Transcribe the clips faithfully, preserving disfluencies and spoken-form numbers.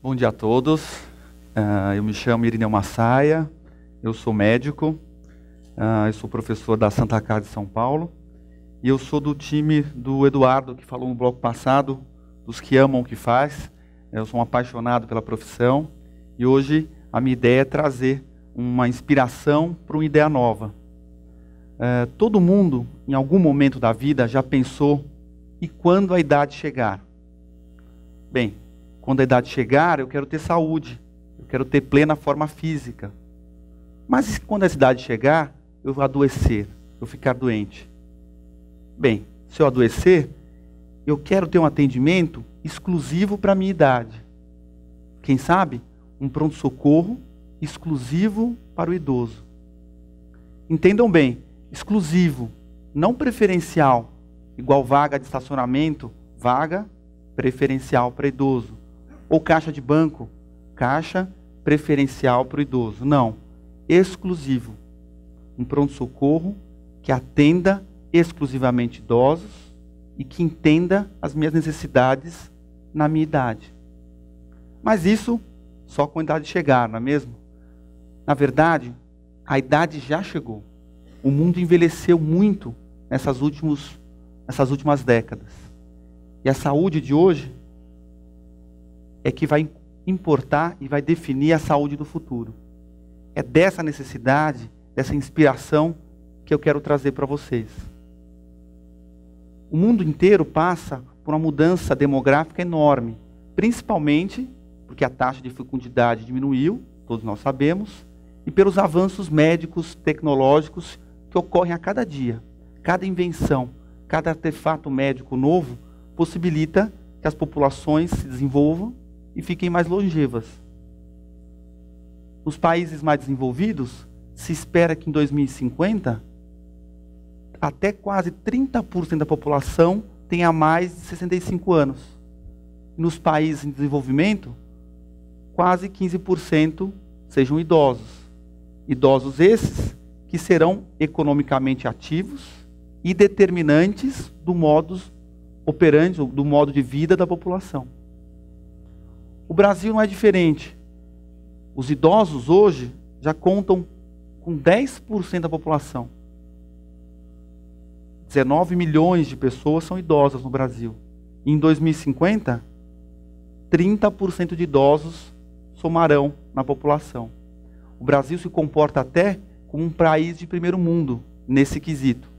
Bom dia a todos. Uh, eu me chamo Irineu Massaia, eu sou médico, uh, eu sou professor da Santa Casa de São Paulo e eu sou do time do Eduardo, que falou no bloco passado, dos que amam o que faz. Eu sou um apaixonado pela profissão e hoje a minha ideia é trazer uma inspiração para uma ideia nova. Uh, todo mundo, em algum momento da vida, já pensou: e quando a idade chegar? Bem, quando a idade chegar, eu quero ter saúde, eu quero ter plena forma física. Mas e quando a idade chegar, eu vou adoecer, eu ficar doente? Bem, se eu adoecer, eu quero ter um atendimento exclusivo para a minha idade. Quem sabe, um pronto-socorro exclusivo para o idoso. Entendam bem, exclusivo, não preferencial, igual vaga de estacionamento, vaga preferencial para idoso. Ou caixa de banco, caixa preferencial para o idoso. Não, exclusivo. Um pronto-socorro que atenda exclusivamente idosos e que entenda as minhas necessidades na minha idade. Mas isso só quando a idade chegar, não é mesmo? Na verdade, a idade já chegou. O mundo envelheceu muito nessas, últimos, nessas últimas décadas. E a saúde de hoje é que vai importar e vai definir a saúde do futuro. É dessa necessidade, dessa inspiração que eu quero trazer para vocês. O mundo inteiro passa por uma mudança demográfica enorme, principalmente porque a taxa de fecundidade diminuiu, todos nós sabemos, e pelos avanços médicos, tecnológicos que ocorrem a cada dia. Cada invenção, cada artefato médico novo possibilita que as populações se desenvolvam e fiquem mais longevas. Nos países mais desenvolvidos, se espera que em dois mil e cinquenta, até quase trinta por cento da população tenha mais de sessenta e cinco anos. Nos países em desenvolvimento, quase quinze por cento sejam idosos. Idosos esses que serão economicamente ativos e determinantes do modus operandi, do modo de vida da população. O Brasil não é diferente. Os idosos hoje já contam com dez por cento da população. dezenove milhões de pessoas são idosas no Brasil. E em dois mil e cinquenta, trinta por cento de idosos somarão na população. O Brasil se comporta até como um país de primeiro mundo nesse quesito.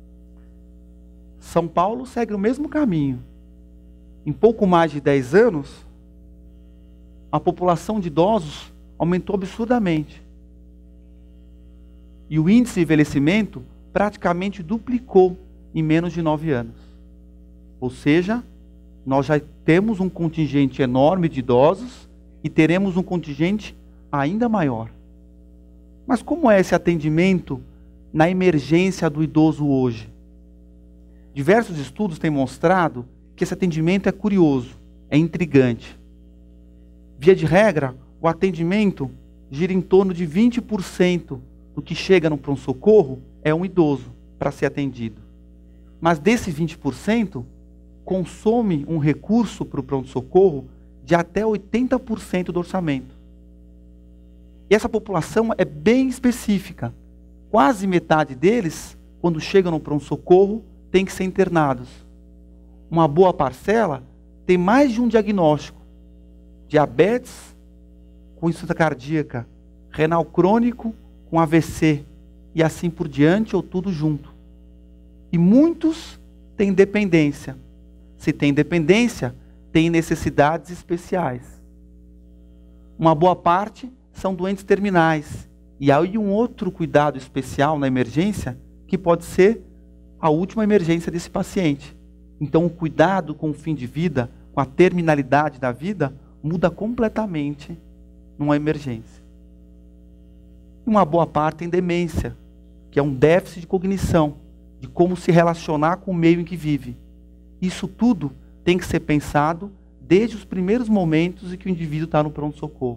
São Paulo segue o mesmo caminho. Em pouco mais de dez anos, a população de idosos aumentou absurdamente. E o índice de envelhecimento praticamente duplicou em menos de nove anos. Ou seja, nós já temos um contingente enorme de idosos e teremos um contingente ainda maior. Mas como é esse atendimento na emergência do idoso hoje? Diversos estudos têm mostrado que esse atendimento é curioso, é intrigante. Via de regra, o atendimento gira em torno de vinte por cento do que chega no pronto-socorro é um idoso para ser atendido. Mas desse vinte por cento, consome um recurso para o pronto-socorro de até oitenta por cento do orçamento. E essa população é bem específica. Quase metade deles, quando chegam no pronto-socorro, tem que ser internados. Uma boa parcela tem mais de um diagnóstico: diabetes com insuficiência cardíaca, renal crônico com A V C e assim por diante, ou tudo junto. E muitos têm dependência. Se tem dependência, tem necessidades especiais. Uma boa parte são doentes terminais. E há um outro cuidado especial na emergência, que pode ser a última emergência desse paciente. Então o cuidado com o fim de vida, com a terminalidade da vida, muda completamente numa emergência. Uma boa parte tem demência, que é um déficit de cognição, de como se relacionar com o meio em que vive. Isso tudo tem que ser pensado desde os primeiros momentos em que o indivíduo está no pronto-socorro.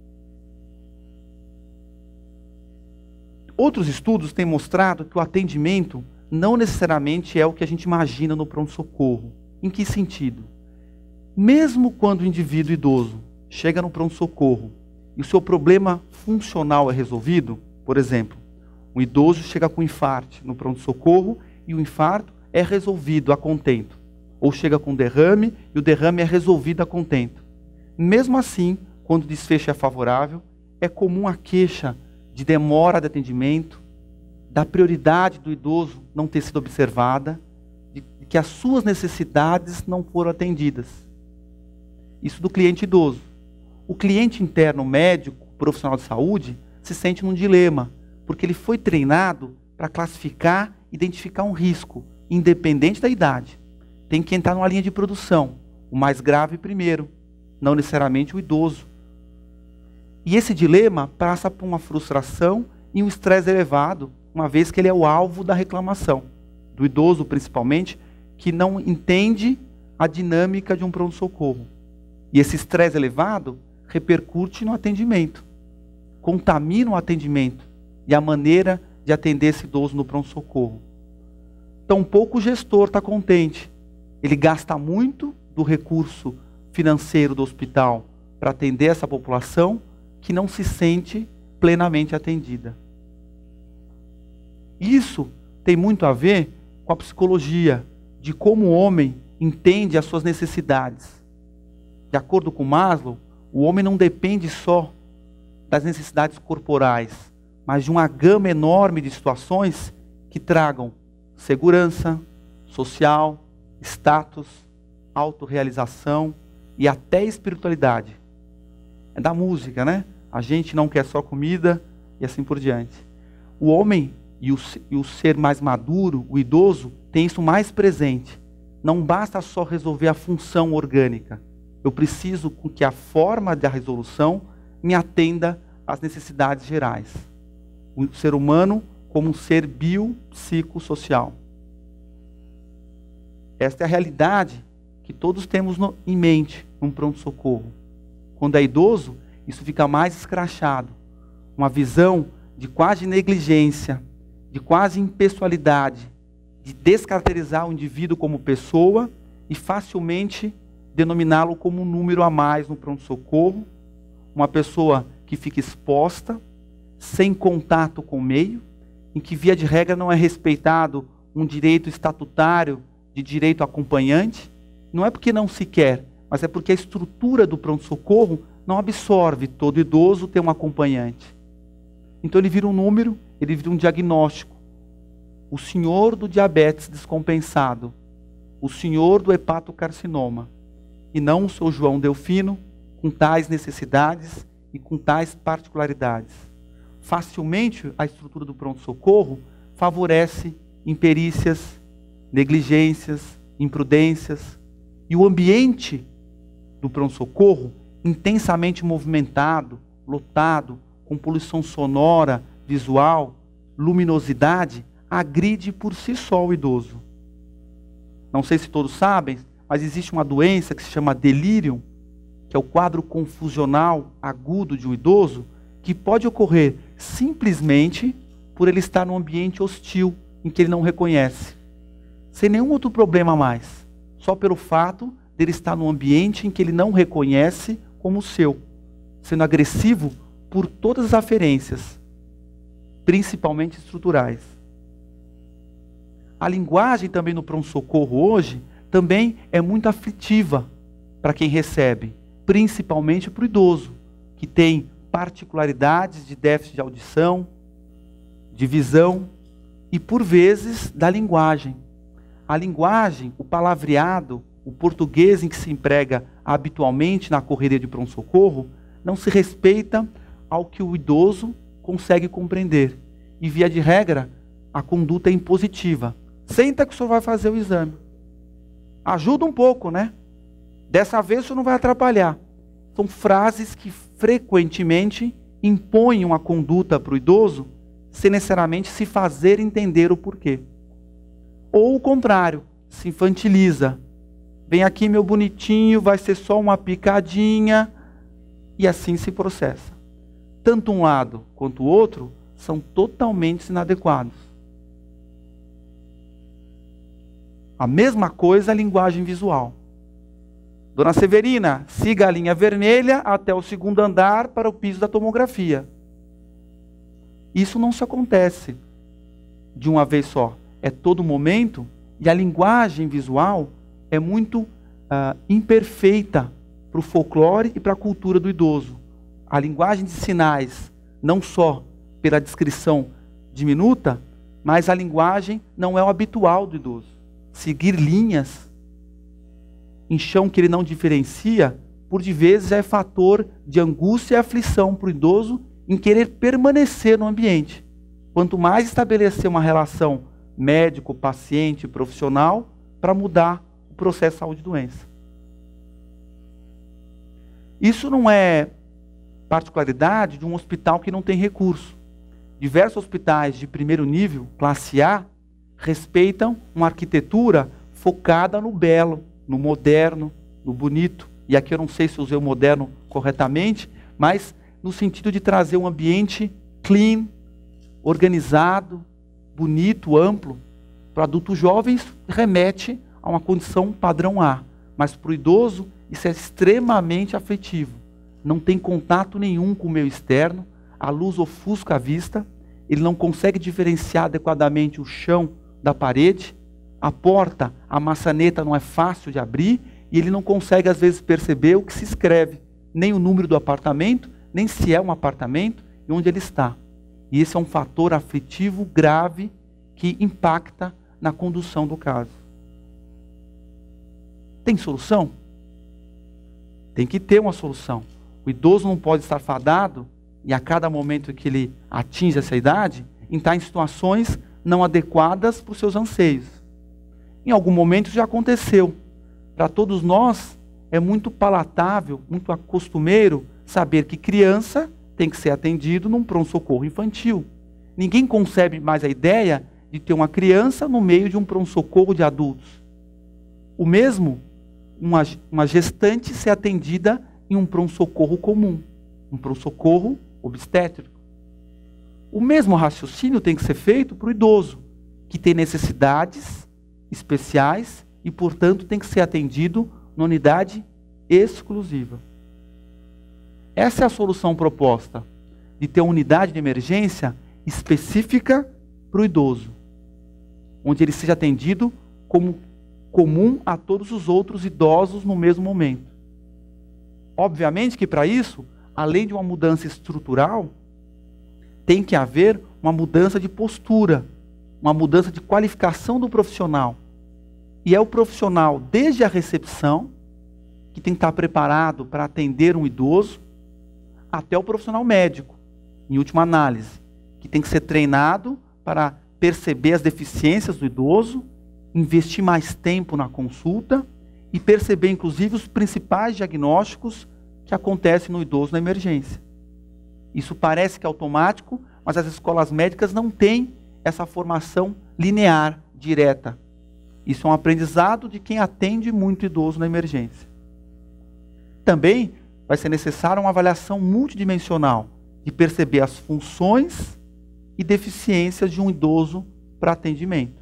Outros estudos têm mostrado que o atendimento não necessariamente é o que a gente imagina no pronto-socorro. Em que sentido? Mesmo quando o indivíduo idoso chega no pronto-socorro e o seu problema funcional é resolvido, por exemplo, um idoso chega com infarto no pronto-socorro e o infarto é resolvido a contento. Ou chega com derrame e o derrame é resolvido a contento. Mesmo assim, quando o desfecho é favorável, é comum a queixa de demora de atendimento, da prioridade do idoso não ter sido observada, de que as suas necessidades não foram atendidas. Isso do cliente idoso. O cliente interno médico, profissional de saúde, se sente num dilema, porque ele foi treinado para classificar, identificar um risco, independente da idade. Tem que entrar numa linha de produção, o mais grave primeiro, não necessariamente o idoso. E esse dilema passa por uma frustração e um estresse elevado, uma vez que ele é o alvo da reclamação, do idoso principalmente, que não entende a dinâmica de um pronto-socorro. E esse estresse elevado repercute no atendimento, contamina o atendimento e a maneira de atender esse idoso no pronto-socorro. Tampouco o gestor está contente. Ele gasta muito do recurso financeiro do hospital para atender essa população que não se sente plenamente atendida. Isso tem muito a ver com a psicologia, de como o homem entende as suas necessidades. De acordo com Maslow, o homem não depende só das necessidades corporais, mas de uma gama enorme de situações que tragam segurança social, status, autorrealização e até espiritualidade. É da música, né? A gente não quer só comida e assim por diante. O homem e o, e o ser mais maduro, o idoso, tem isso mais presente. Não basta só resolver a função orgânica. Eu preciso que a forma da resolução me atenda às necessidades gerais. O ser humano como um ser biopsicossocial. Esta é a realidade que todos temos no, em mente num pronto-socorro. Quando é idoso, isso fica mais escrachado. Uma visão de quase negligência, de quase impessoalidade, de descaracterizar o indivíduo como pessoa e facilmente denominá-lo como um número a mais no pronto-socorro, uma pessoa que fica exposta, sem contato com o meio, em que via de regra não é respeitado um direito estatutário de direito acompanhante. Não é porque não se quer, mas é porque a estrutura do pronto-socorro não absorve todo idoso ter um acompanhante. Então ele vira um número, ele vira um diagnóstico. O senhor do diabetes descompensado, o senhor do hepatocarcinoma, e não o seu João Delfino, com tais necessidades e com tais particularidades. Facilmente a estrutura do pronto-socorro favorece imperícias, negligências, imprudências, e o ambiente do pronto-socorro, intensamente movimentado, lotado, com poluição sonora, visual, luminosidade, agride por si só o idoso. Não sei se todos sabem, mas existe uma doença que se chama delírio, que é o quadro confusional agudo de um idoso, que pode ocorrer simplesmente por ele estar num ambiente hostil, em que ele não reconhece. Sem nenhum outro problema mais. Só pelo fato de ele estar num ambiente em que ele não reconhece como seu. Sendo agressivo por todas as aferências, principalmente estruturais. A linguagem também no pronto-socorro hoje também é muito aflitiva para quem recebe, principalmente para o idoso, que tem particularidades de déficit de audição, de visão e, por vezes, da linguagem. A linguagem, o palavreado, o português em que se emprega habitualmente na correria de pronto-socorro, não se respeita ao que o idoso consegue compreender. E, via de regra, a conduta é impositiva. Senta que o senhor vai fazer o exame. Ajuda um pouco, né? Dessa vez o senhor não vai atrapalhar. São frases que frequentemente impõem uma conduta para o idoso sem necessariamente se fazer entender o porquê. Ou o contrário, se infantiliza. Vem aqui meu bonitinho, vai ser só uma picadinha, e assim se processa. Tanto um lado quanto o outro são totalmente inadequados. A mesma coisa a linguagem visual. Dona Severina, siga a linha vermelha até o segundo andar para o piso da tomografia. Isso não se acontece de uma vez só. É todo momento, e a linguagem visual é muito uh, imperfeita para o folclore e para a cultura do idoso. A linguagem de sinais, não só pela descrição diminuta, mas a linguagem não é o habitual do idoso. Seguir linhas em chão que ele não diferencia, por de vezes é fator de angústia e aflição para o idoso em querer permanecer no ambiente. Quanto mais estabelecer uma relação médico, paciente, profissional, para mudar o processo de saúde e doença. Isso não é particularidade de um hospital que não tem recurso. Diversos hospitais de primeiro nível, classe A, respeitam uma arquitetura focada no belo, no moderno, no bonito. E aqui eu não sei se usei o moderno corretamente, mas no sentido de trazer um ambiente clean, organizado, bonito, amplo. Para adultos jovens, remete a uma condição padrão A. Mas para o idoso, isso é extremamente afetivo. Não tem contato nenhum com o meio externo, a luz ofusca a vista, ele não consegue diferenciar adequadamente o chão da parede, a porta, a maçaneta não é fácil de abrir, e ele não consegue às vezes perceber o que se escreve, nem o número do apartamento, nem se é um apartamento e onde ele está. E esse é um fator aflitivo grave que impacta na condução do caso. Tem solução? Tem que ter uma solução. O idoso não pode estar fadado, e a cada momento que ele atinge essa idade, em estar em situações não adequadas para os seus anseios. Em algum momento já aconteceu. Para todos nós, é muito palatável, muito costumeiro, saber que criança tem que ser atendido num pronto-socorro infantil. Ninguém concebe mais a ideia de ter uma criança no meio de um pronto-socorro de adultos. O mesmo, uma, uma gestante ser atendida em um pronto-socorro comum, um pronto-socorro obstétrico. O mesmo raciocínio tem que ser feito para o idoso, que tem necessidades especiais e, portanto, tem que ser atendido na unidade exclusiva. Essa é a solução proposta, de ter uma unidade de emergência específica para o idoso, onde ele seja atendido como comum a todos os outros idosos no mesmo momento. Obviamente que para isso, além de uma mudança estrutural, tem que haver uma mudança de postura, uma mudança de qualificação do profissional. E é o profissional, desde a recepção, que tem que estar preparado para atender um idoso, até o profissional médico, em última análise, que tem que ser treinado para perceber as deficiências do idoso, investir mais tempo na consulta e perceber, inclusive, os principais diagnósticos que acontecem no idoso na emergência. Isso parece que é automático, mas as escolas médicas não têm essa formação linear, direta. Isso é um aprendizado de quem atende muito idoso na emergência. Também vai ser necessária uma avaliação multidimensional, de perceber as funções e deficiências de um idoso para atendimento.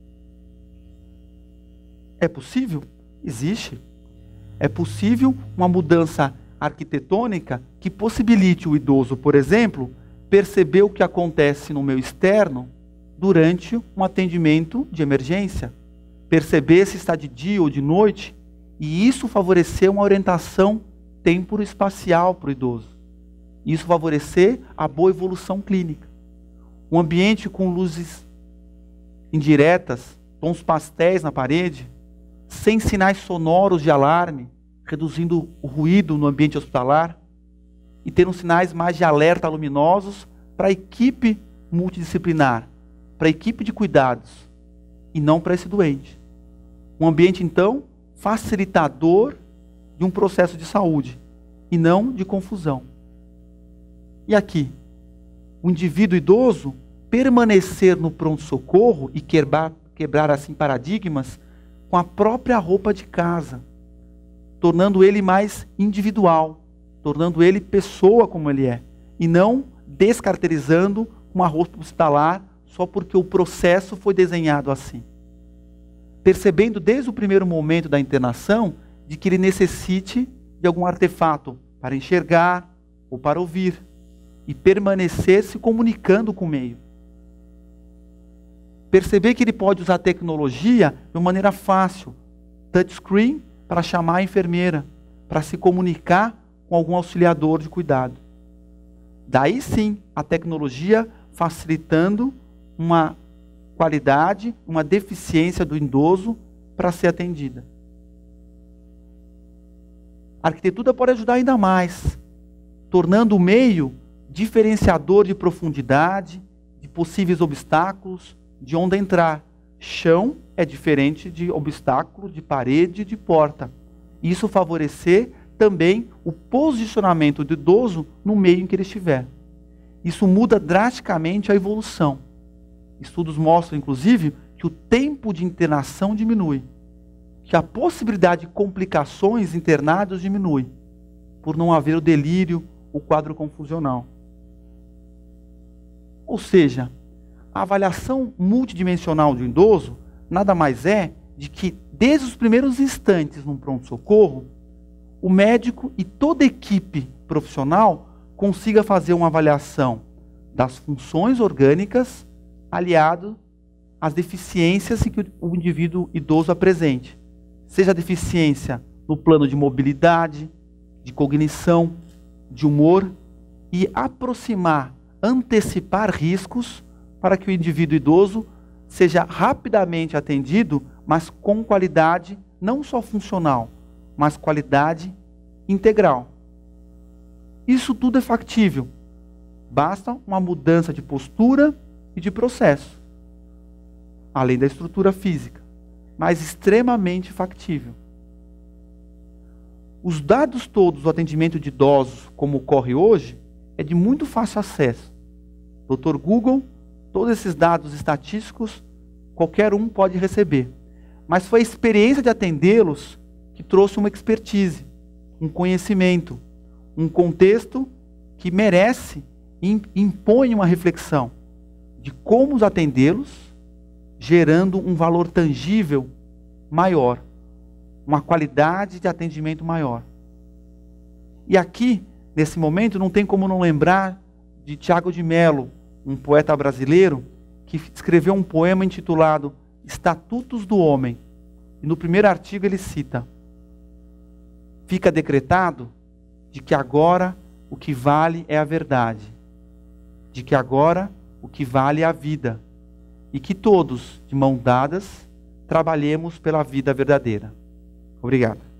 É possível? Existe. É possível uma mudança arquitetônica que possibilite o idoso, por exemplo, perceber o que acontece no meio externo durante um atendimento de emergência. Perceber se está de dia ou de noite, e isso favorecer uma orientação temporo-espacial para o idoso. Isso favorecer a boa evolução clínica. Um ambiente com luzes indiretas, tons pastéis na parede, sem sinais sonoros de alarme, reduzindo o ruído no ambiente hospitalar, e tendo sinais mais de alerta luminosos para a equipe multidisciplinar, para a equipe de cuidados, e não para esse doente. Um ambiente, então, facilitador de um processo de saúde, e não de confusão. E aqui, o indivíduo idoso permanecer no pronto-socorro e quebrar, quebrar assim paradigmas com a própria roupa de casa, tornando ele mais individual, tornando ele pessoa como ele é, e não descaracterizando uma roupa hospitalar só porque o processo foi desenhado assim. Percebendo desde o primeiro momento da internação de que ele necessite de algum artefato para enxergar ou para ouvir e permanecer se comunicando com o meio. Perceber que ele pode usar a tecnologia de uma maneira fácil, touchscreen, para chamar a enfermeira, para se comunicar com algum auxiliador de cuidado. Daí sim, a tecnologia facilitando uma qualidade, uma deficiência do idoso para ser atendida. A arquitetura pode ajudar ainda mais, tornando o meio diferenciador de profundidade, de possíveis obstáculos, de onde entrar. Chão é diferente de obstáculo, de parede, de porta. Isso favorecer também o posicionamento do idoso no meio em que ele estiver. Isso muda drasticamente a evolução. Estudos mostram, inclusive, que o tempo de internação diminui, que a possibilidade de complicações internadas diminui, por não haver o delírio, o quadro confusional. Ou seja, a avaliação multidimensional de um idoso nada mais é de que, desde os primeiros instantes num pronto-socorro, o médico e toda a equipe profissional consiga fazer uma avaliação das funções orgânicas aliado às deficiências que o indivíduo idoso apresente. Seja a deficiência no plano de mobilidade, de cognição, de humor, e aproximar, antecipar riscos para que o indivíduo idoso seja rapidamente atendido, mas com qualidade não só funcional, mas qualidade integral. Isso tudo é factível. Basta uma mudança de postura e de processo, além da estrutura física, mas extremamente factível. Os dados todos do atendimento de idosos, como ocorre hoje, é de muito fácil acesso. doutor Google, todos esses dados estatísticos, qualquer um pode receber. Mas foi a experiência de atendê-los que trouxe uma expertise, um conhecimento, um contexto que merece e impõe uma reflexão de como os atendê-los, gerando um valor tangível maior, uma qualidade de atendimento maior. E aqui, nesse momento, não tem como não lembrar de Tiago de Mello, um poeta brasileiro, que escreveu um poema intitulado Estatutos do Homem. E no primeiro artigo ele cita: fica decretado de que agora o que vale é a verdade, de que agora o que vale é a vida, e que todos, de mãos dadas, trabalhemos pela vida verdadeira. Obrigado.